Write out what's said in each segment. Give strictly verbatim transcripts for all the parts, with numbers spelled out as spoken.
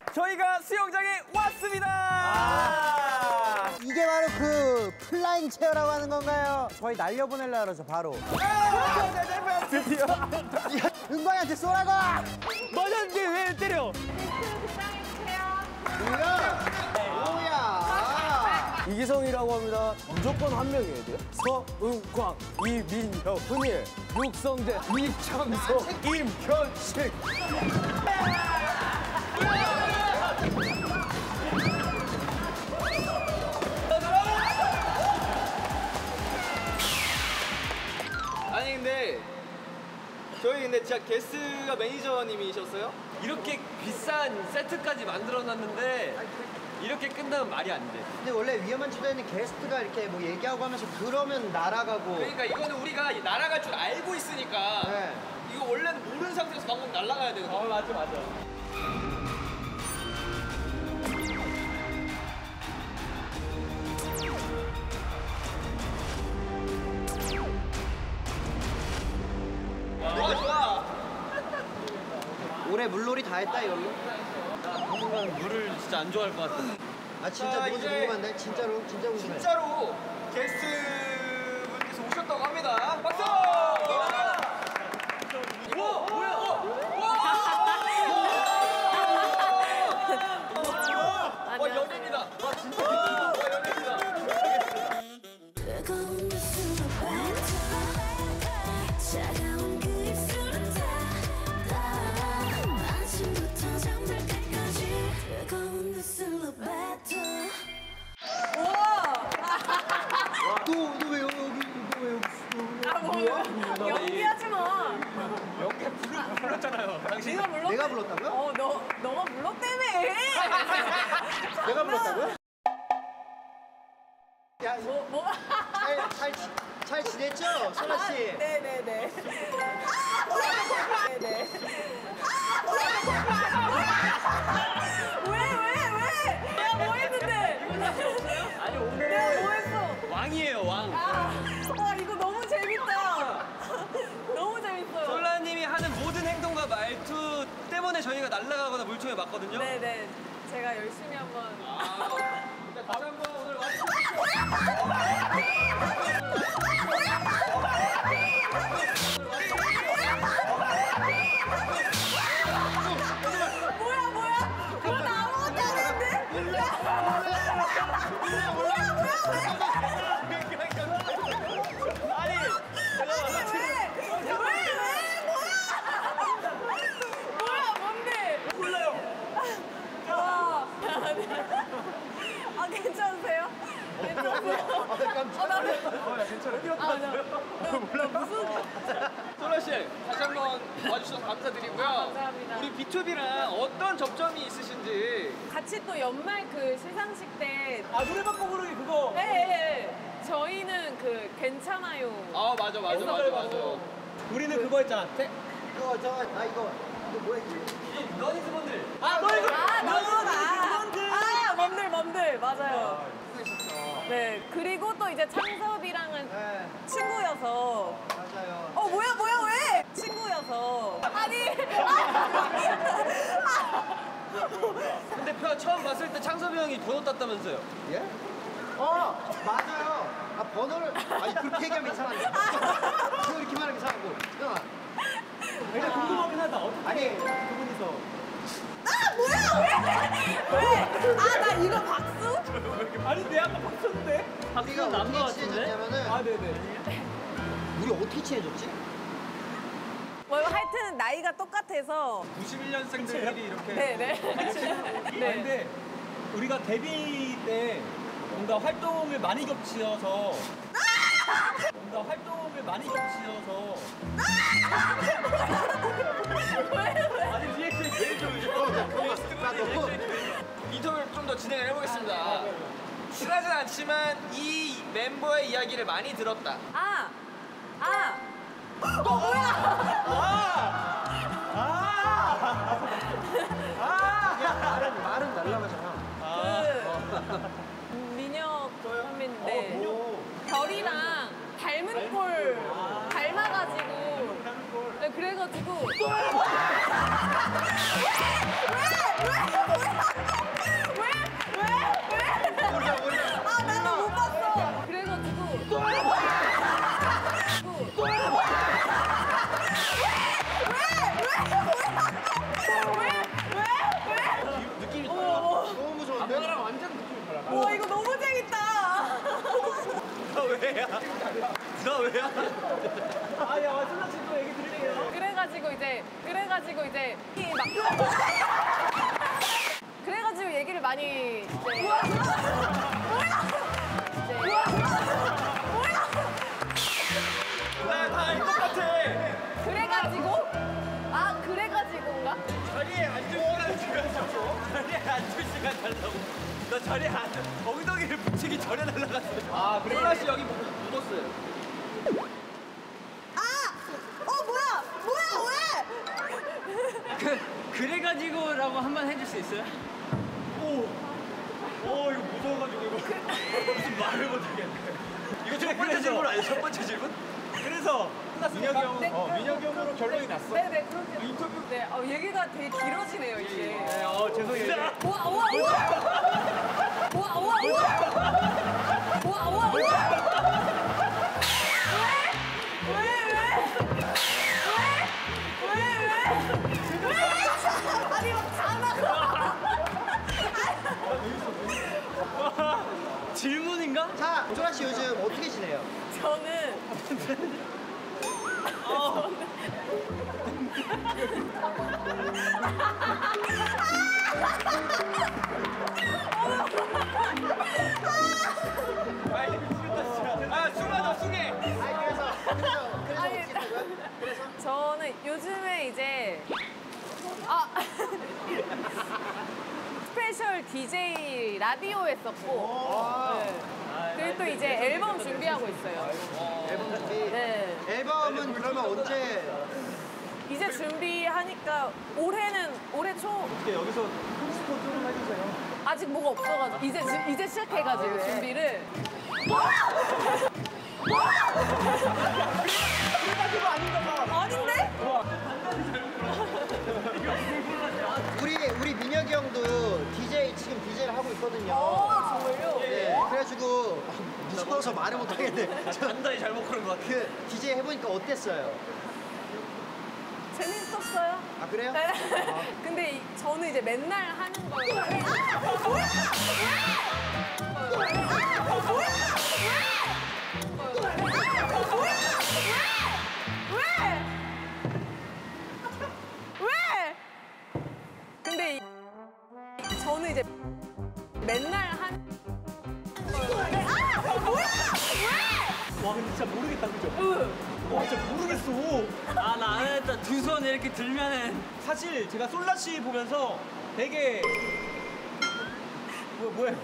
저희가 수영장에 왔습니다. 아 이게 바로 그 플라잉 체어라고 하는 건가요? 저희 날려보내려고 그러죠, 바로. 드디어. 은광이한테 쏘라고! 맞았는데 왜 때려? 뭐야? 뭐야? 이기성이라고 합니다. 무조건 한 명이어야 돼요. 서은광, 이민혁, 흔일, 육성재, 이창석, 임현식. 아니 근데 저희 근데 진짜 게스트가 매니저님이셨어요? 이렇게 비싼 세트까지 만들어놨는데 이렇게 끝나면 말이 안 돼. 근데 원래 위험한 주제에는 게스트가 이렇게 뭐 얘기하고 하면서 그러면 날아가고. 그러니까 이거는 우리가 날아갈 줄 알고 있으니까 네. 이거 원래는 모르는 상태에서 방금 날아가야 되거든. 어, 맞아, 맞아. 아 좋아. 올해 물놀이 다 했다 이걸로. 당분간 물을 진짜 안 좋아할 것 같아. 아 진짜 자, 뭔지 이제 궁금한데? 진짜로? 진짜 궁금해. 진짜로 게스트분께서 오셨다고 합니다. 박수! 오, 뭐야? 와 연예인이다. 와 진짜 와 연예인이다. 뜨거운 햇살로 반짝 차가운 그 입술은 닿아 아침부터 잠들 때까지 뜨거운 햇살로 뱉어 너너왜 여기 너 왜 여기 있어? 아, 뭐, 연기하지 마. 연기 부르, 불렀잖아요. 당신. 네가 불렀. 내가 불렀다고요? 어, 너 너가 불렀다며. 내가 불렀다고요? 야, 뭐 뭐. 잘, 잘, 지- 잘 지냈죠? 소라 씨? 네네네. 네네. 왜 왜 왜? 내가 뭐 했는데? 아니, 오늘 내가 뭐 했어? 왕이에요, 왕. 아, 와 이거 너무 재밌다. 너무 재밌어요. 솔라님이 하는 모든 행동과 말투 때문에 저희가 날아가거나 물총에 맞거든요. 네네. 제가 열심히 한번. 일단 다시 한번 오늘 와. 뭐야 뭐야? 이거 나 아무것도 안 했는데? 뭐야 뭐야 왜? 아니, 잠깐만. 왜? 왜? 왜? 뭐야? 뭐야 뭔데? 몰라요. 와. 아 괜찮으세요? 괜찮으세요? 아 나는. 아 나. 몰라 무슨? 소라 씨 다시 한번 와주셔서 감사드리고요. 감사합니다. 우리 비투비랑 어떤 접점이 있으신지. 같이 또 연말 그 시상식 때. 아, 노래방 부르기 그거. 네, 네, 네. 저희는 그 괜찮아요. 아 맞아 맞아 맞아 맞아. 우리는 그거 했잖아. 이거 저, 아 이거 이거 뭐야 이게? 너니즈 분들. 아, 너희 아, 너희들 아, 아, 멈들, 멈들, 맞아요. 네, 그리고 또 이제 창섭이랑은 네, 친구여서. 맞아요. 어, 뭐야, 뭐야, 왜? 친구여서. 아니. 근데 표 처음 봤을 때 창섭이 형이 번호 땄다면서요. 예? 어, 맞아요. 아 번호를 아니 그렇게 얘기하면 이상한데. 그거 이렇게 말하면 이상하고. 잠깐만. 일단 궁금하긴 하다. 어떻게 아니 두 분이서. 아, 뭐야, 왜? 왜? 아, 나 이거 박수? 아니, 내 아까 봤었는데. 우리가 어떻게 친해졌냐면은 아, 네네. 우리 어떻게 친해졌지? 뭐, 하여튼 나이가 똑같아서. 구십일 년생들끼리 이렇게. 네, 네. 아, 근데 우리가 데뷔 때 뭔가 활동을 많이 겹치어서 뭔가 활동을 많이 겹치어서 아니 리액션이 제일 좋으죠. 인터뷰를 좀 더 진행을 해보겠습니다. 친하진 않지만 이 멤버의 이야기를 많이 들었다. 아, 아. 너 뭐야? 말은 말은 날라가잖아. 그 민혁 선배인데 별이랑 닮은 꼴 닮아가지고 네, 그래가지고 왜? 왜? 왜? 뭐야? 그래가지고 이제 이 막 그래가지고 얘기를 많이 이제 뭐야? 이제 나다 이거 같아. 그래가지고 아 그래가지고인가? 자리에 앉을 시간 주면서 자리에 앉을 시간 달라고. 나 자리에 앉아 엉덩이를 붙이기 전에 날라갔어. 아 그래. 솔라 씨 여기 묻었어요. 아! 어 뭐야? 뭐야 왜? 그, 그래가지고라고 한 번 해줄 수 있어요? 어 이거 무서워가지고 이거 무슨 말을 못하겠네. 이거 첫 번째 질문 아니야? 첫 번째 질문? 그래서 민혁이 형, 네, 어, 그럼- 민혁이 형으로 결론이 났어. 네네 그렇게 인터뷰 네 어, 얘기가 되게 길어지네요 이게. 네, 어 죄송해요. 우와 우와 우와 우와 우와 우와 우와 우와 우와 왜왜왜왜왜왜 아니 막다 나가 질문인가? 자, 소라 씨 요즘 어떻게 지내요? 저는 아 숭아 너 숭해. 아니 그래서 그래서 그래서 아니, 어떻게 되고요? 그래서 저는 요즘에 이제 아 스페셜 디제이 라디오 했었고 네. 그리고 또 이제 앨범 준비하고 있어요. 앨범 준비. 네. 앨범은 그러면 언제? 이제 준비하니까 올해는 올해 초 여기서 콘스포 좀 해주세요. 아직 뭐가 없어가지고 이제 지- 이제 시작해가지고 준비를 아닌데? 우리 우리 민혁이 형도 디제이 지금 디제이를 하고 있거든요. 어 정말요? 네. 그래가지고 무서워서 말을 못 하겠네. 저 단단히 잘못 그런 것 같아. 그 디제이 해보니까 어땠어요? 재밌었어요? 아 그래요? 네. 근데 이- 저는 이제 맨날 하는 거예요. 아, 뭐야? 왜? 아, 뭐야? 왜? 왜? 왜? 근데 이- 저는 이제 맨날 하는 거예요. 아, 뭐야? 왜? 와 근데 진짜 모르겠다 그죠? 으. 와 진짜 모르겠어. 아, 나 안 했다. 두 손 이렇게 들면은. 사실 제가 솔라 씨 보면서 되게 뭐 뭐예요?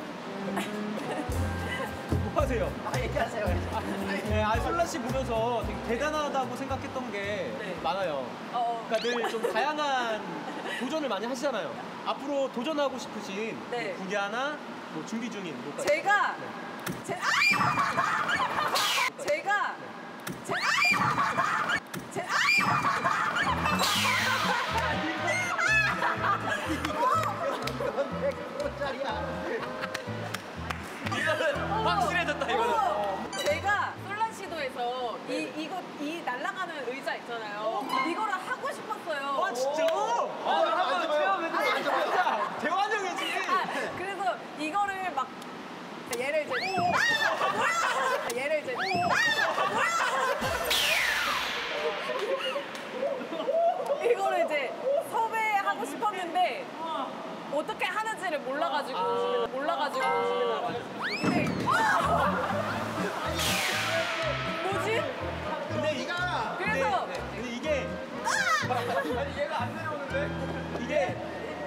뭐 하세요? 아 얘기하세요. 네, 아 솔라 씨 보면서 되게 대단하다고 생각했던 게 네. 많아요. 어, 그러니까 늘 좀 다양한 도전을 많이 하시잖아요. 앞으로 도전하고 싶으신 네. 뭐 분야나 뭐 준비 중인 뭐가 제가 제, 아! 제가 제, 아! 제, 아! 이건 백 원짜리야. 이거는 확실해졌다 이거는. 어, 제가 솔라시도에서 이 이거 이 날아가는 의자 있잖아요. 이거를 하고 싶었어요. 아 진짜로? 아, 앉아봐요. 한번 체험해 아니, 앉아봐요. 진짜 대환영이지. 아, 그래서 이거를 막 얘를 이제 아, 뭐야? 얘를 이제 아, 뭐야? 이거를 이제 섭외하고 싶었는데 어떻게 하는지를 몰라가지고 몰라가지고 근데 뭐지? 근데 네가 그래서 근데 이게 아니 얘가 안 내려오는데 이게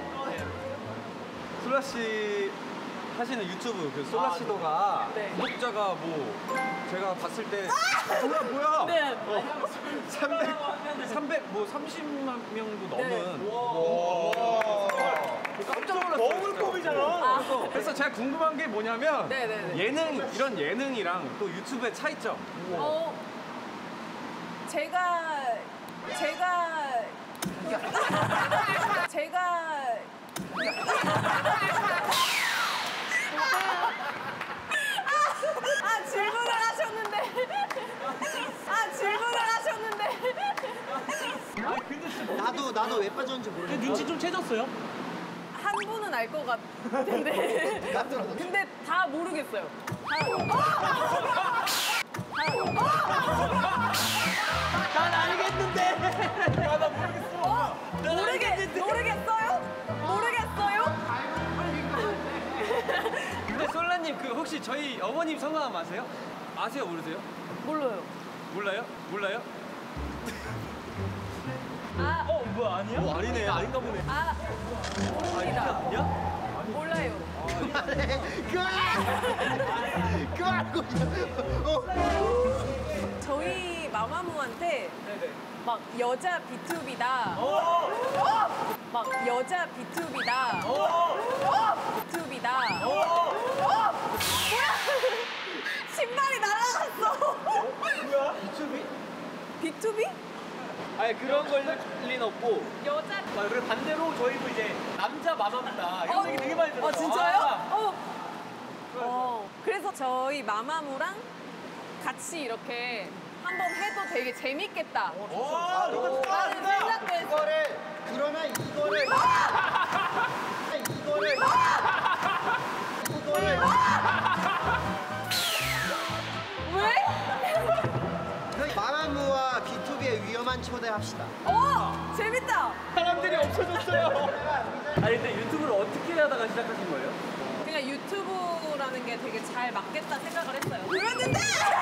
솔라 씨 하시는 유튜브 그 솔라 시도가 네. 구독자가 뭐 제가 봤을 때 뭐야 뭐야 네. 어, 삼백 삼백 뭐 삼십만 명도 네. 넘은 와. 깜짝 놀랐어요. 너무 꿈이잖아. 그래서, 그래서 제가 궁금한 게 뭐냐면 네, 네, 네. 예능 이런 예능이랑 또 유튜브의 차이점. 어 제가 제가 제가 아 질문을 하셨는데 아 질문을 하셨는데 아니 근데 진짜 나도 나도 왜 빠졌는지 모르겠어. 눈치 좀 채졌어요? 한 분은 알 것 같은데 근데 다 모르겠어요. 다, 난 알겠는데. 야, 나 모르겠어. 어, 모르겠 모르겠어요? 모르겠어요? 근데 솔라님 그 혹시 저희 어머님 성함 아세요? 아세요 모르세요? 몰라요. 몰라요? 몰라요? 아, 어 뭐야 아니야? 어 아니네 아닌가 보네. 아, 모릅니다. 아니야? 몰라요. 그만해. 그만해. 그만하고. 어. 저희 마마무한테 네네. 막 여자 비투비다. 막 여자 비투비다. 비투비다. 뭐야? 신발이 날아갔어. 뭐야? 유튜브? 비투비? 아니 그런 걸 리는 없고. 여자. 아, 그리고 반대로 저희도 이제 남자 마마입니다. 이런 어, 얘기 되게 많이 들었어요. 어, 진짜요? 아, 어. 어. 그래서 저희 마마무랑 같이 이렇게 한번 해도 되게 재밌겠다. 와 너가 라는 생각도 했어. 이거를 그러면 이거를 이거를 이거를 왜? 마마무와 비투비의 위험한 초대합시다. 어, 재밌다. 사람들이 없어졌어요. 아니 근데 유튜브를 어떻게 하다가 시작하신 거예요? 그냥 유튜브라는 게 되게 잘 맞겠다 생각을 했어요. 그랬는데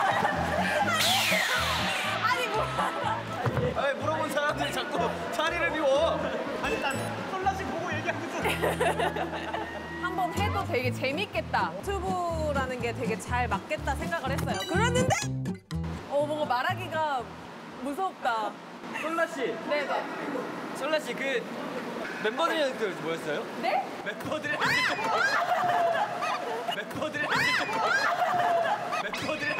아니 뭐 아니 물어본 사람들이 자꾸 자리를 비워. 아니 난 솔라씨 보고 얘기하고 있어. 한번 해도 되게 재밌겠다. 유튜브라는 게 되게 잘 맞겠다 생각을 했어요. 그랬는데 어 뭔가 말하기가 무섭다. 솔라 씨, 네네. 솔라 씨 그 멤버들이랑 그 뭐였어요? 네? 멤버들이랑 그 멤버들이랑 그 멤버들이랑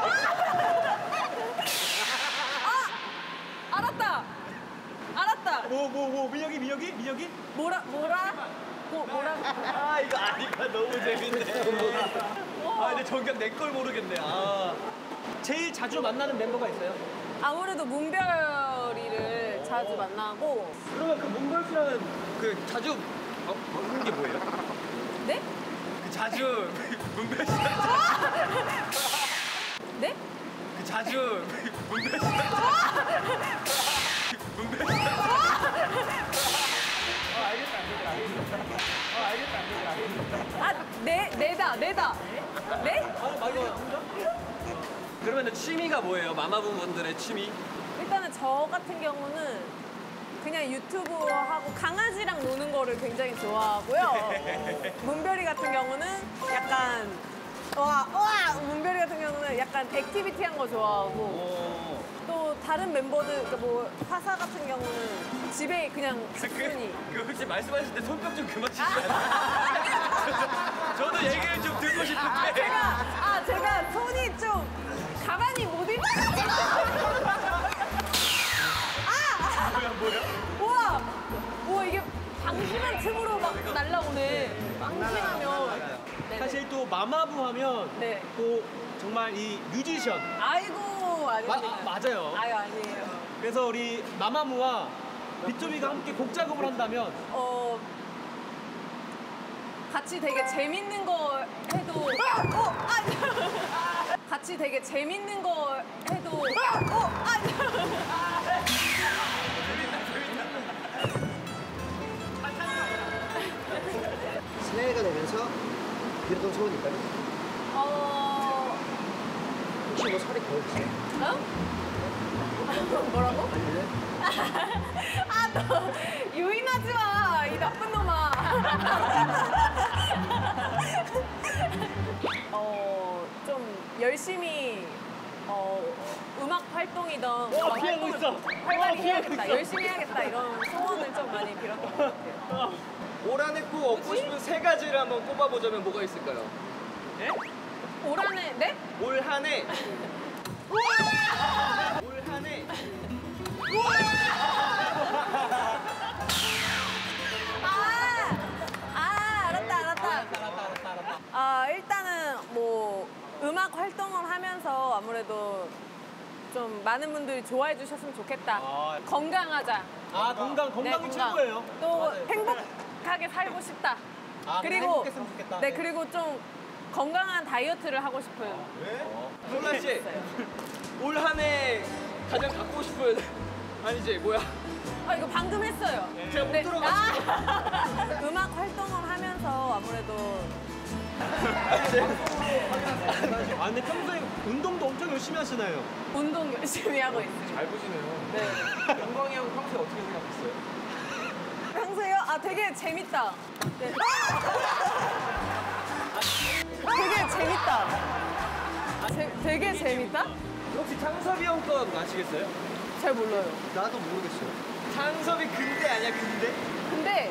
아 알았다. 알았다. 뭐 뭐 뭐 민혁이 민혁이 민혁이? 뭐라 뭐라 뭐 뭐라. 아 이거 아니까 너무 재밌네. 아 근데 정작 내 걸 모르겠네. 아 제일 자주 만나는 멤버가 있어요? 아무래도 문별이를 자주 만나고. 그러면 그 문걸 씨랑은 그 자주 어, 먹는 게 뭐예요? 네? 그 자주 문별 씨랑 네? 그 자주 문별 씨랑 문별 씨랑 어 알겠다 안 되겠다 알겠다 어 알겠다 안 되겠다 알겠다 아, 네, 네다, 네다. 네? 아 맞아 그러면 취미가 뭐예요? 마마분들의 취미? 일단은 저 같은 경우는 그냥 유튜브하고 강아지랑 노는 거를 굉장히 좋아하고요. 문별이 같은 경우는 약간 와, 와! 문별이 같은 경우는 약간 액티비티한 거 좋아하고 어 또 다른 멤버들, 그러니까 뭐 화사 같은 경우는 집에 그냥 집순이. 그, 그 혹시 말씀하실 때 손뼉 좀 그만 치세요. 저도 얘기를 좀 듣고 아, 싶은데. 제가, 아, 제가 손이 좀 가만히 못 있어가지고. 아! 뭐야 뭐야? 우와! 우와, 이게 방심한 틈으로 막 날라오네. 방심하면. 네네. 사실 또 마마부 하면 네. 또 정말 이 뮤지션. 아이고, 마, 아닙니다. 아, 맞아요. 아유, 아니에요. 그래서 우리 마마무와 비투비가 함께 곡 작업을 한다면 어, 같이 되게 재밌는 거 해도. 어, 아! 같이 되게 재밌는 거 해도. 어, 아! 새해가 되면서 이랬던 소원이 있다면 어, 혹시 뭐 살이 더 있어요? 어? 뭐라고? 아, 너 유인하지 마, 이 나쁜 놈아. 어, 좀 열심히 어, 음악 활동이든 어, 음악 피하고 활동을 있어. 활발히 어, 피하고 해야겠다, 있어. 열심히 해야겠다 이런 소원을 좀 많이 빌었던 것 같아요. 올 한 해 꼭 얻고 싶은 세 가지를 한번 꼽아보자면 뭐가 있을까요? 네? 올 한 해, 네? 올 한 해. 올 한 해. 아, 아, 알았다, 알았다. 아, 일단은 뭐 음악 활동을 하면서 아무래도 좀 많은 분들이 좋아해 주셨으면 좋겠다. 아. 건강하자. 아 건강 네, 건강이 건강. 최고예요. 또 맞아요. 행복하게 살고 싶다. 아, 그리고 행복했으면 좋겠다. 네, 그리고 좀 건강한 다이어트를 하고 싶어요. 솔라 씨, 있어요. 올 한 해 가장 갖고 싶은 아니지 뭐야? 아 이거 방금 했어요. 제가 못 네. 들어가지고. 아, 음악 활동을 하면서 아무래도 아 근데 평소에 운동도 엄청 열심히 하시나요? 운동 열심히 하고 있어요. 잘 보시네요. 네. 영광이 형 평소에 어떻게 생각했어요? 평소에요? 아 되게 재밌다. 네. 되게 재밌다. 제, 되게 재밌다? 혹시 창섭이 형 건 아시겠어요? 잘 몰라요. 나도 모르겠어요. 창섭이 근대 아니야 근대? 근데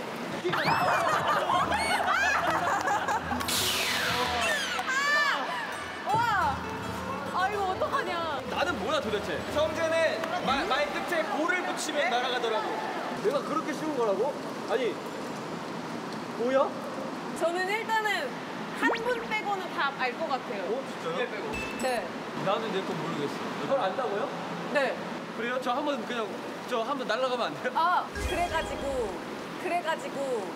아! 와! 아 이거 어떡하냐? 나는 뭐야 도대체? 성재는 마, 말 끝에 고를 붙이면 날아가더라고. 내가 그렇게 쉬운 거라고? 아니 뭐야? 저는 일단은 한 분 빼고는 다 알 것 같아요. 어 진짜요? 빼고. 네. 나는 내 건 모르겠어. 이걸 안다고요? 네. 그래요? 저 한번 그냥 저 한번 날아가면 안 돼요? 아 그래가지고 그래가지고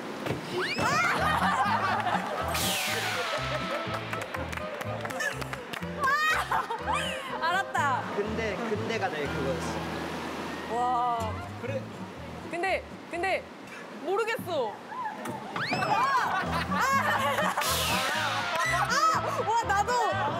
아! 알았다. 근데 근데가 내 그거였어. 와. 그래. 근데 근데 모르겠어. 아! 아! 아! 와 나도.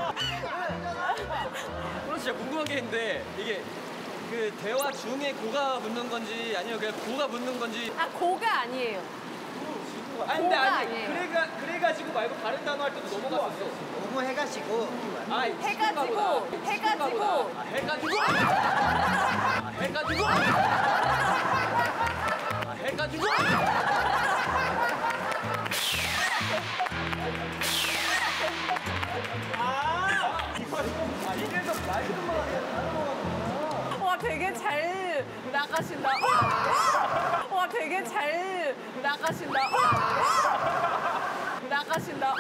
그럼 진짜 궁금한 게 있는데 이게 그 대화 중에 고가 붙는 건지 아니면 그냥 고가 붙는 건지. 아 고가 아니에요. 아니 근데 고가 아니 아니에요. 그래가 그래가지고 말고 다른 단어 할 때도 넘어갔었어. 너무 해가지고 아 해가지고 해가지고 아, 해가지고 아, 해가지고 아, 해가지고 아 이거 아 이래서 말 와 되게 잘 나가신다. 와, 와 되게 잘 나가신다. 와, 나가신다.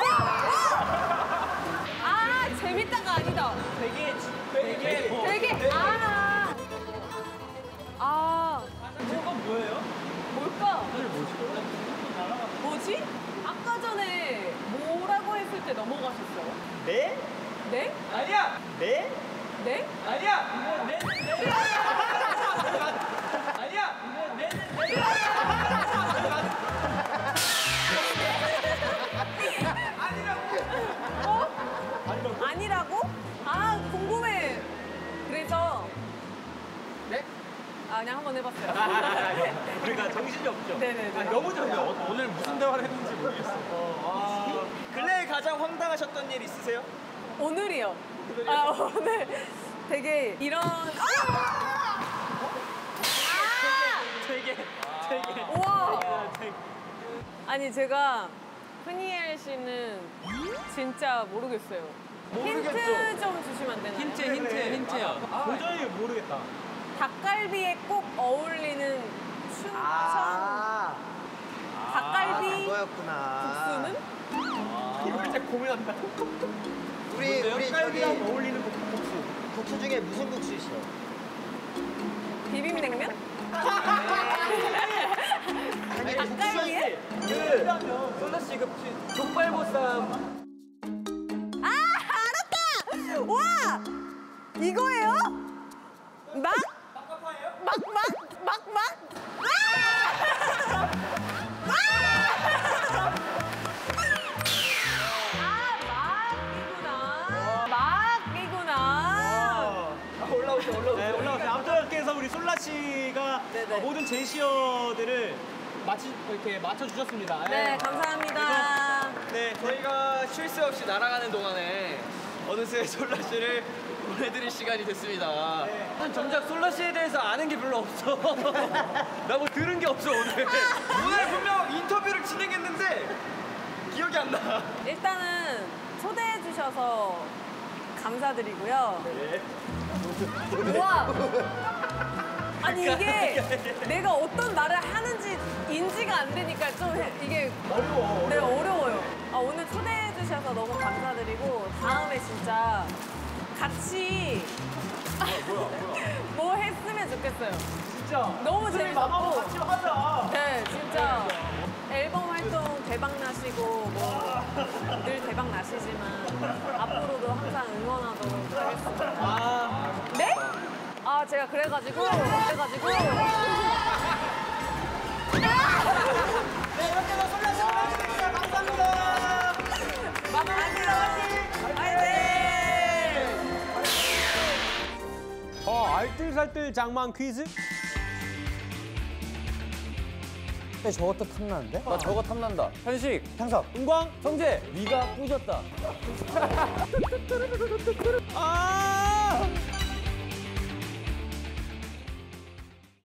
아 재밌다가 아니다. 되게 되게 되게 아. 아 저건 뭐예요? 뭘까? 뭐지? 아까 전에 뭐라고 했을 때 넘어가셨어요? 네? 네? 아니야 네? 네? 아니야 이거 네? 네? 아니야 이거 네? 네? 어? 아니라고? 아 궁금해. 그래서 네? 아 그냥 한번 해봤어요. 그러니까 정신이 없죠. 네네네. 아, 너무 정신이 없 오늘 무슨 대화를 했는지 모르겠어. 아, 근래에 가장 황당하셨던 일 있으세요? 오늘이요. 아 오늘 되게 이런 아! 되게 되게 우와. 되게 아니 제가 흔히엘 씨는 진짜 모르겠어요. 모르겠죠. 힌트 좀 주시면 안 되나요? 힌트, 힌트, 힌트요. 도저히 모르겠다. 닭갈비에 꼭 어울리는 춘천 아, 닭갈비 그거였구나. 국수는? 이거 진짜 고민한다. 우리 우리 저기 닭갈비랑 어울리는 국수. 국수 중에 무슨 국수 있어? 비빔냉면? 아니 닭갈비에? 그 솔라 씨그 혹시 족발보쌈 아 알았다! 와 이거예요? 막? 막, 막, 막, 막? 아! 아! 막이구나. 막이구나. 아, 올라오세요 올라오세요. 네, 올라오세요. 아무튼 그래서 우리 솔라 씨가 네네. 어, 모든 제시어들을 맞히, 이렇게 맞춰주셨습니다. 네, 감사합니다. 네, 저희가 쉴 새 없이 날아가는 동안에 어느새 솔라 씨를 보내드릴 시간이 됐습니다. 난 정작 솔라 씨에 대해서 아는 게 별로 없어. 나 뭐 들은 게 없어 오늘. 오늘 분명 인터뷰를 진행했는데 기억이 안 나. 일단은 초대해 주셔서 감사드리고요. 우와! 아니 이게 내가 어떤 말을 하는지 인지가 안 되니까 좀 해- 이게 어려워. 네, 어려워요. 아, 오늘 초대해 주셔서 너무 감사드리고 다음에 진짜 같이 뭐 했으면 좋겠어요. 진짜. 너무 재밌었고 같이 하자. 네, 진짜 앨범 활동 대박 나시고 뭐 늘 대박 나시지만 앞으로도 항상 응원하도록 하겠습니다. 아. 네? 아 제가 그래가지고 그래가지고 살뜰살뜰 장만 퀴즈. 근데 저것도 탐나는데? 나 저거 탐난다. 현식, 향석. 은광. 성재, 네가 뿌셨다.